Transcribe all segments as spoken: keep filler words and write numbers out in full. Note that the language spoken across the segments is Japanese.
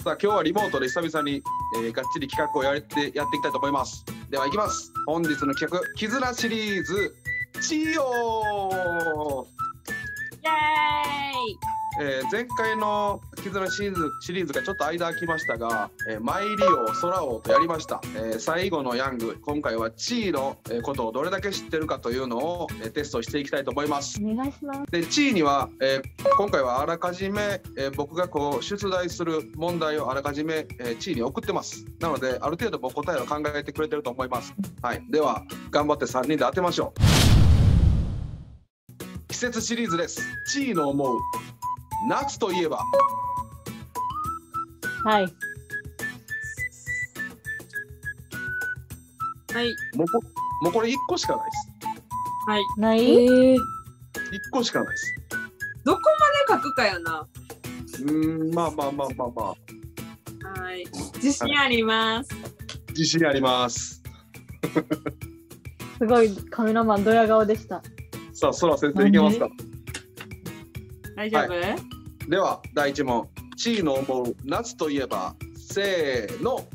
さあ今日はリモートで久々に、えー、がっちり企画をやってやっていきたいと思います。ではいきます。本日の企画、絆シリーズチーオー。 イエーイ。 えー、前回の絆シリーズシリーズがちょっと間空きましたが、えー、マイリオ空王とやりました。えー、最後のヤング、今回はチーのことをどれだけ知ってるかというのを、えー、テストしていきたいと思います。 お願いします。 でチーには、えー、今回はあらかじめ、えー、僕がこう出題する問題をあらかじめ、えー、チーに送ってます。なのである程度もう答えを考えてくれてると思います。はい、では頑張ってさんにんで当てましょう。季節シリーズです。チーの思う夏といえば。 はい。はい。 もうこもうこれいっこしかないです。 はい。ない。えー、 いっこしかないです。 どこまで書くかよな。 うーん、まあまあまあまあまあ。はい。自信あります。 自信あります。 すごいカメラマンドヤ顔でした。 さあ、そら先生いけますか。 大丈夫、はい、 ではだいいち問、チーの思う夏といえば。せーの。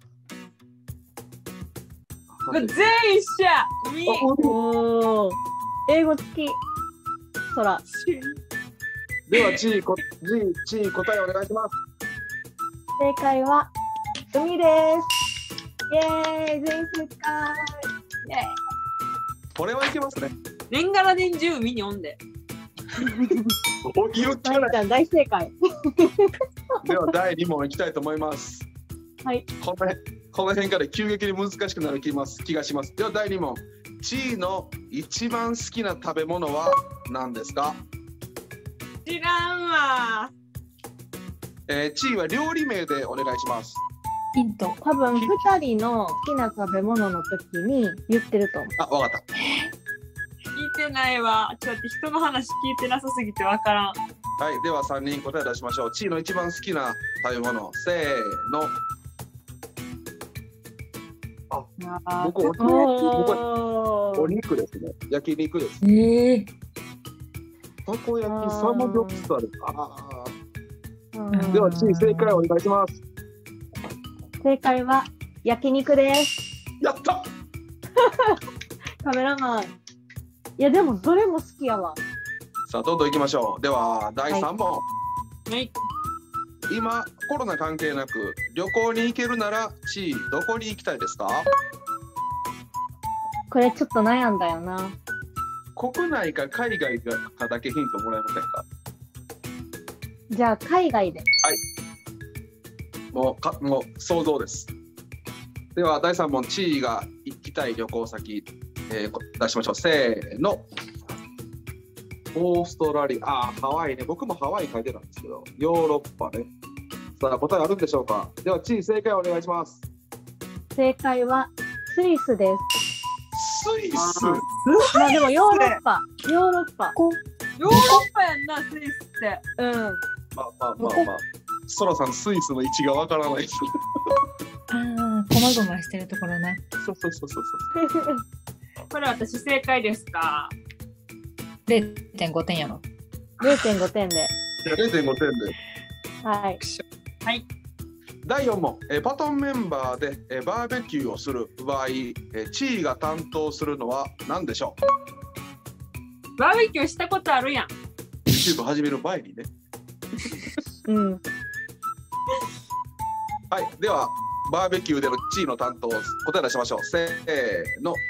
全員一緒や。海。 おお。英語付き。空。 ではチーこチー答えお願いします。 正解は海です。イエーイ、全員正解。イエーイ。 これはいけますね。 年がら年中海におんで。 おぎゅっちゃん大正解。 ではだいに問いきたいと思います。 はい。 このこの辺から急激に難しくなる気ます気がします。ではだいに問、チーの一番好きな食べ物は何ですか。 知らんわ。 えー、チーは料理名でお願いします。 ヒント。多分ふたりの好きな食べ物の時に言ってると思う。 あ、わかった。 聞いてないわ。ちょっと人の話聞いてなさすぎてわからん。 はい、ではさんにん答え出しましょう。チーの一番好きな食べ物、せーの。あ、僕お肉、僕お肉ですね。焼肉です。 ええー。 たこ焼き、サムギョプサル。ああ。ではチー正解お願いします。 正解は焼肉です。 やった。 カメラマン。いやでもどれも好きやわ。 さあどんどん行きましょう。ではだいさん問。 はい。 今コロナ関係なく旅行に行けるならチーどこに行きたいですか。 これちょっと悩んだよな。 国内か海外かだけヒントもらえませんか。 じゃあ海外で。はい。 もうかもう想像です。ではだいさん問、チーが行きたい旅行先、えー、出しましょう。せーの。オーストラリア、あー、ハワイね。僕もハワイ書いてたんですけど、ヨーロッパね。さあ答えあるんでしょうか。ではチー正解お願いします。 正解はスイスです。 スイス。 まあでもヨーロッパ、ヨーロッパ。 ヨーロッパやんな、スイスって。 うん。 まあまあまあまあ。ソラさんスイスの位置がわからないです。 ああ、こまごましてるところね。 そうそうそうそうそう。 これ私正解ですか。 れいてんごてんやろ。 れいてんごてんで。 れいてんごてんで。 はい。 はい。 だいよん問、えパトンメンバーでえバーベキューをする場合、えチーが担当するのは何でしょう。バーベキューしたことあるやん。 YouTube 始める前にね。 うん。 はい、ではバーベキューでのチーの担当、答え出しましょう。せーの。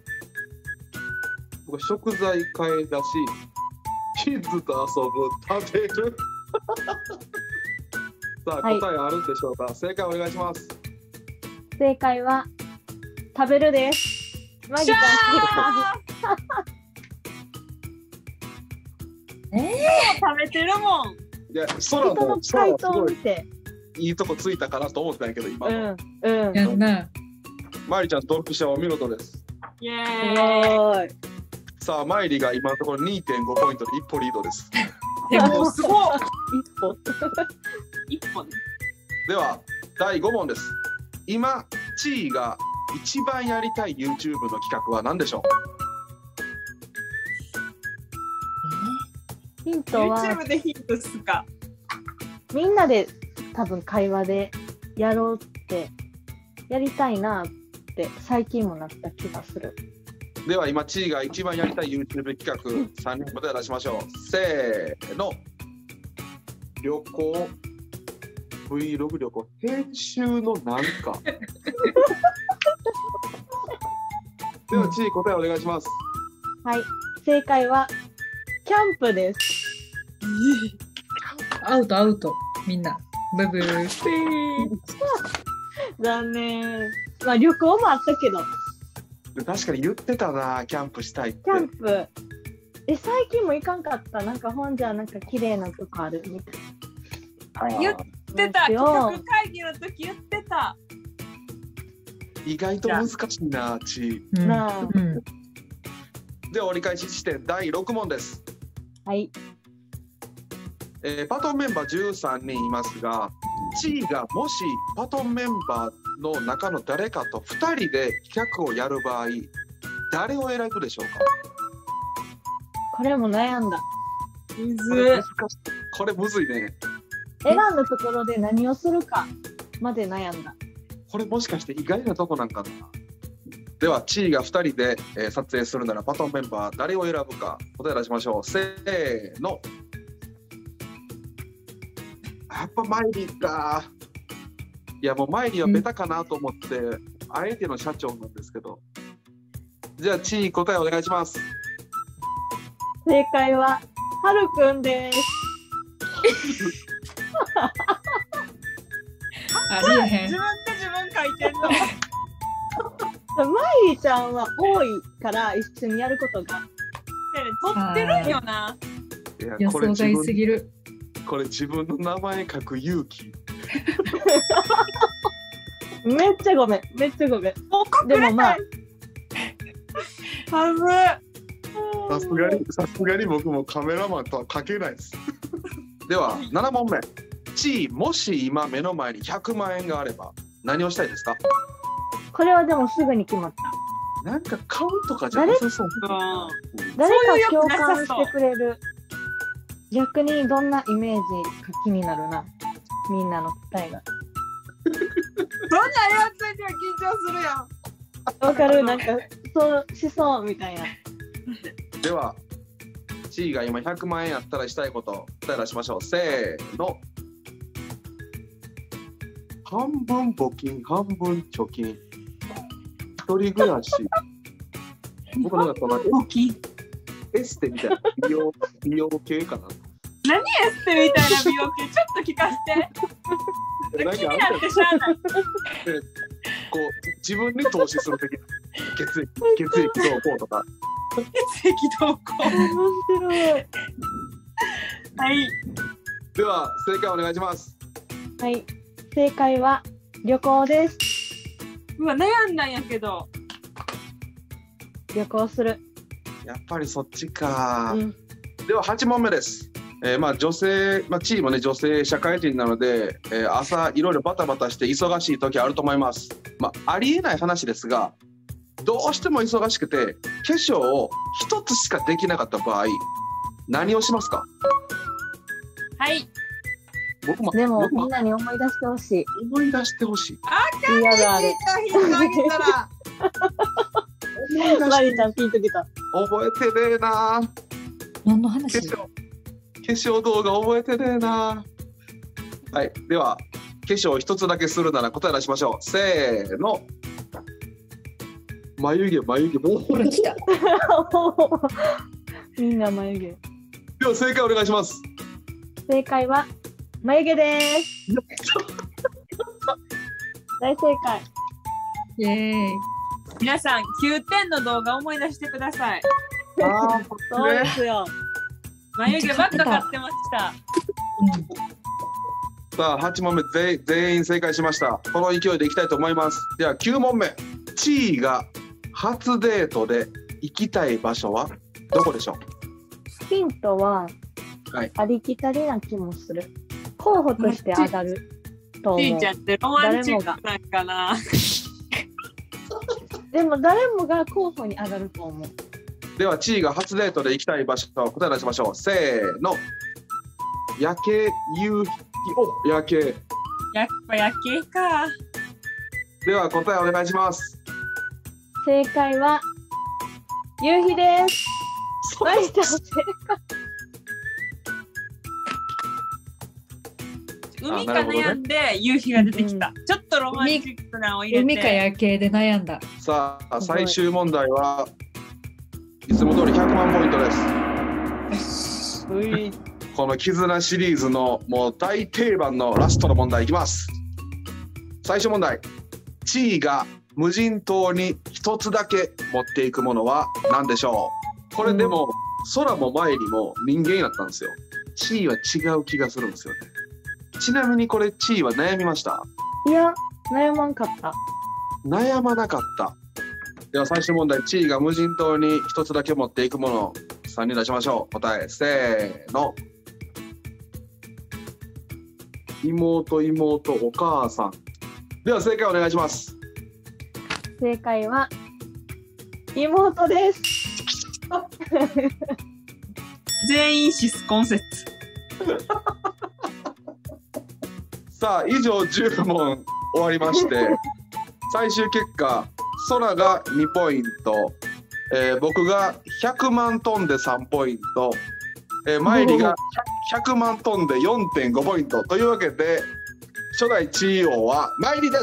僕食材買い出し、キッズと遊ぶ、食べる。さあ、答えあるんでしょうか。はい、正解お願いします。 正解は食べるです。マギちゃん。 えー、食べてるもん。 いや、空の回答を見ていいとこついたかなと思ったんやけど、今の。 うんうん。 やんな。 まりちゃんドンピシャお見事です。 イエーイ。 さあ、まいりが今のところ にてんご ポイントで一歩リードです。 でもすごい。 一歩。 一歩ね。 ではだいご問です。今チーが一番やりたい YouTube の企画は何でしょう。ヒントは YouTube でヒントすか。 みんなで多分会話でやろうってやりたいなって最近もなった気がする。 では今、地位が一番やりたい YouTube 企画、さんにん答え出しましょう。せーの。旅行、Vlog 旅行、編集のなんか。では、地位答えお願いします。 はい、正解はキャンプです。 アウトアウト。みんな。ブブー。 残念。まあ旅行もあったけど。 確かに言ってたな、キャンプしたいって。 キャンプ。え、最近も行かんかった。なんか本じゃなんか綺麗なとこあるみたいな。 言ってた。企画会議の時言ってた。 意外と難しいな、地位。 うんなあ、 うん、 では折り返し地点だいろく問です。 はい。 えーパトンメンバーじゅうさんにんいますが、地位がもしパトンメンバーの中の誰かとふたりで企画をやる場合、誰を選ぶでしょうか。 これも悩んだ。 むこれ難しい。これむずいね。 選んだところで何をするかまで悩んだ。 これもしかして意外なとこなんかな。では地位がふたりで、えー撮影するならパトンメンバー誰を選ぶか答え出しましょう。せーの。やっぱマイリーか。いやもうマイリーはベタかなと思って、うん、あえての社長なんですけど。じゃあ地位答えお願いします。 正解ははるくんです。 ありえへん。 自分で自分書いてんの。 マイリーちゃんは多いから一緒にやることが。 撮ってるんよな。 いや予想外これ自分すぎる。 これ自分の名前書く勇気。 めっちゃごめん、めっちゃごめん。 もう隠れたい。 でもまあ、 はず。 さすがにさすがに僕もカメラマンとは書けないです。ではなな問目。地位もし今目の前にひゃくまんえんがあれば何をしたいですか。 これはでもすぐに決まった。 なんか買うとかじゃなさそう。 誰か共感してくれる。逆にどんなイメージか気になるな。みんなの答えが。 そんなんやついては緊張するやん。 わかる、なんかそうしそうみたいな。 では地位が今ひゃくまんえんやったらしたいこと答え出しましょう。せーの。半分募金半分貯金。一人暮らし。僕なんかその大きい。 エステみたいな美容美容系かな。 何エステみたいな美容系ちょっと聞かせて。気になってしゃあない。 こう自分に投資する的な血液血液どうこうとか。 血液投稿。 面白い。 はい。 では正解お願いします。 はい、正解は旅行です。 うわ悩んだんやけど。 旅行する。 やっぱりそっちか。 うん、 でははち問目です。えー、まあ女性、まあ、チームね女性社会人なので、えー、朝いろいろバタバタして忙しい時あると思います。まあありえない話ですが、どうしても忙しくて化粧を一つしかできなかった場合何をしますか。 はい。 僕もでも僕みんなに思い出してほしい。 思い出してほしい。 あいいあるある。 ヒントあげたら。 思い出しマリちゃんピンときた。 覚えてねえな。化何の話？ 粧化粧動画覚えてねえな。はい、では化粧一つだけするなら答え出しましょう。せーの。眉毛眉毛もうほら来た。 みんな眉毛。 では正解お願いします。 正解は眉毛です。大正解。 イエーイ。 皆さんきゅうてんの動画思い出してください。 あーそうですよ。 眉毛ばっか買ってました。 さあはち問目全全員正解しました。この勢いでいきたいと思います。ではきゅう問目。地位が初デートで行きたい場所はどこでしょう。 ヒントは、 はい、 ありきたりな気もする。候補として上がると思う。 ちーちゃんってロマンチックなんかな。 でも誰もが候補に上がると思う。 では地位が初デートで行きたい場所を答え出しましょう。せーの。夜景夕日お夜景やっぱ夜景か。 では答えお願いします。 正解は夕日です。マリちゃん正海か悩んで夕日が出てきた。ちょっとロマンチックなを入れて。 海か夜景で悩んだ。 さあ、最終問題はいつも通りひゃくまんポイントです。この絆シリーズのもう大定番のラストの問題いきます。最初問題。地位が無人島に一つだけ持っていくものは何でしょう。これでも、空も参りも人間やったんですよ。地位は違う気がするんですよね。ちなみにこれ地位は悩みました？ いや、悩まんかった。 悩まなかった。では最終問題。地位が無人島に一つだけ持っていくものをさんにん出しましょう。答えせーの。妹、妹、お母さん。では正解お願いします。 正解は妹です。 全員シスコン説。 さあ以上じゅう問終わりまして最終結果空がにポイント、えー、僕がひゃくまんトンでさんポイント、えー、マイリがひゃくまんトンで よんてんごポイントというわけで初代地位王はマイリです。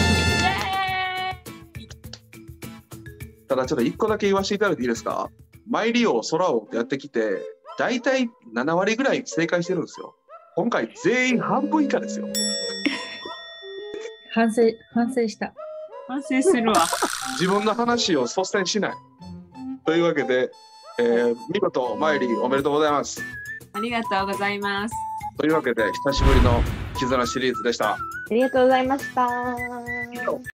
ただちょっといっこだけ言わせていただいていいですか。マイリ王空王ってやってきてだいたいななわりぐらい正解してるんですよ。今回全員半分以下ですよ。 反省、反省した。 反省するわ。 自分の話を率先しない。というわけで、えー、見事マイリーおめでとうございます。 ありがとうございます。 というわけで久しぶりの絆シリーズでした。 ありがとうございました。